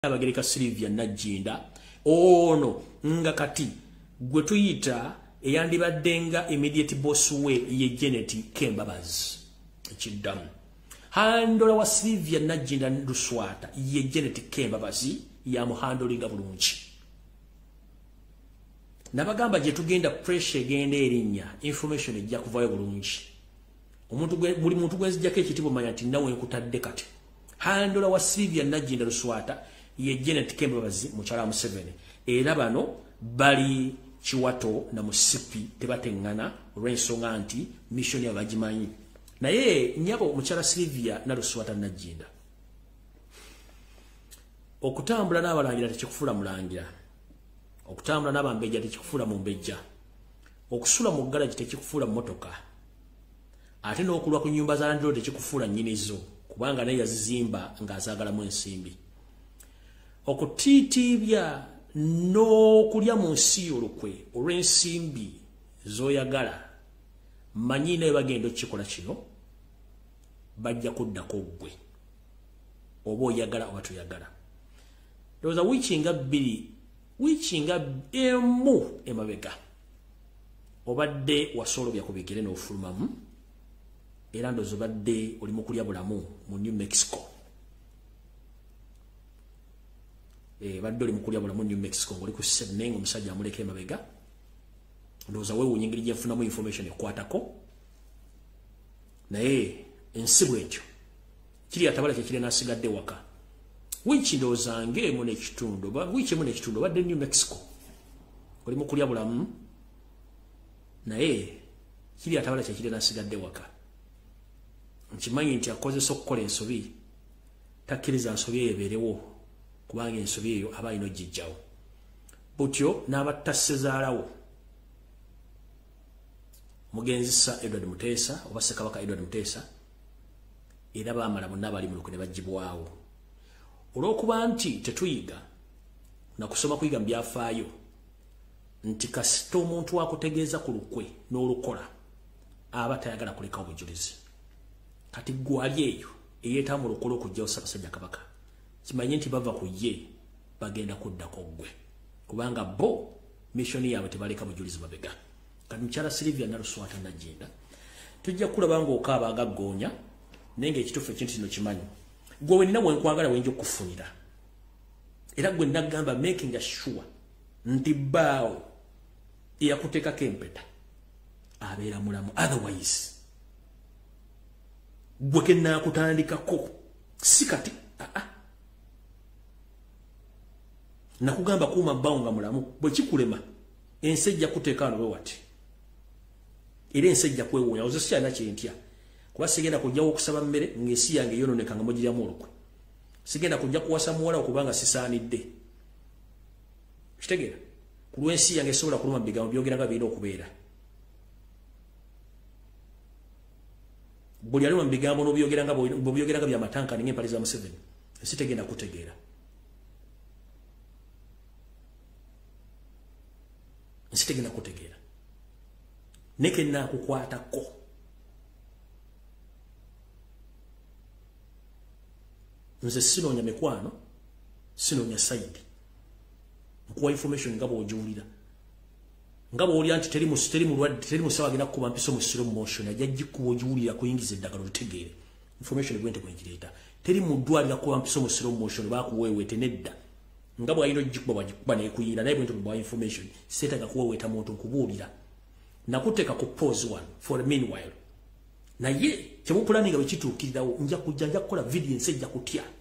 Nabagereka Sylvia Nagginda ono nga kati gwe tuyita eyandibaddenga immediate boss we ye Janet Kembabaz ekiddamu handola wa Sylvia Nagginda Luswata ye Janet Kembabaz ya muhandolinga bulungi nabagamba je tugenda pressure egenda erinnya information ejja kuvayo bulungi buli muntu gwezijjako ekitibo manya nti nawe nkutadde kati handola wa Sylvia Nagginda Luswata ye Janet Kembabaz mukyala Museveni era bano bali Chiwato na musipi tebatengana olw'ensonga nti mission yabagimanyi naye nyabo mukyala Sylvia Luswata Nagginda okutambula n'abalangira tekikufula mulangira okutambula n'abambejja tekikufula mu mbejja okusula mu garage tekikufula mu motoka ate n'okulwa ku nyumba za ndiro tekikufula nnyinizo kubanga naye yazizimba ng'azaagalamu ensimbi okutitibya n'okulya mu nsi olukwe olw'ensimbi z'oyagala manyi naye bagenda okukikola kino bajja kuddako ggwe oba oyagala oba toyagala ndowooza wiiki nga emu emabega obadde wasolobya ku bigere n'ofulumamu era ndowooza obadde oli mu kulya bulamu mu New Mexico badde oli mu kulya bulamu New Mexico ng'oli ku Sydney ng'omusajja amuleka emabega ndowooza weewuunya engeri gye nfunamu information ekwatako naye ensi bw'etyo kiri atabala kyekiri n'asigadde waka wiiki ndowooza ng'emu n'ekitundu wiiki emu n'ekitundu obadde New Mexico oli mu kulya bulamu naye kiri atabala kyekiri n'asigadde waka nkimanyi nti akozesa okukola ensobi takkiriza nsobi eyo ebeerewo kubanga ensobi eyo aba alina ogijjawo butyo n'abatta ssezaalawo mugenzisa Edward Muteesa oba Ssekabaka Edward Muteesa era baamala bonna abali mu lukwe ne bagibwawo olw'okuba nti tetuyiga na kusoma kuyiga mu byafaayo nti kasita omuntu akutegeeza ku lukwe n'olukola aba tayagala kulekawo bujulizi kati gwali eyo eyeeta mu lukole okujjawo Ssaabasajja Kabaka kimanyi nti bava ku ye bagenda kuddako ggwe kubanga bo mission yaabwe tebaleka bujulizi babega kati mukyala Sylvia Luswata Nagginda tujja kulaba ng'okaaba agaggoonya naye ng'ekituufu ekintu kino kimanyi gwe wenna wenkwagala wenja okufunira era gwe nagamba making sure nti bbaawo eyakuteekako empeta abeera mulamu otherwise gwe kennaakutandikako si kati nakugamba kuuma bbaawo nga mulamu bwe kikulema ensi ejja kuteeka wano bwe wati era ensi ejja kwewuunya ozo sikyalina kyentya kuba sigenda kujjawo okusaba mmere ng'ensi yange yonooneka nga mugiryamu olukwe sigenda kujja kuwasa muwala okubanga sisaanidde kitegeera ku lw'ensi yange esobola kuluma mu bigambo byogera nga birina okubeera buli aluma mu bigambo n'obyogera nga byamatankani ng'empale za Museveni ensi tegenda kutegeera ensi tegenda kutegeera neke naakukwatako nze sinoonya mikwano sinoonya saidi nkuwa information nga bw'ogiwulira nga bw'olya nti teri musawo agenda kukuba mpiso mu slow motion ajja gikuba ogiwulira kuyingiza eddagala olitegeere information egwente bwengireeta teri mu ddwaliro kuba mpiso mu slow motion baakuweeweete nedda nga bw'alina ogikuba bagikuba neekuyingira naye bwente bwa information seetaga kuweeweeta muntu nkubuulira nakuteeka ku pause one for a meanwhile naye kyemupulaninga bwe kituukirirawo nja kukola video ensi ejja kutya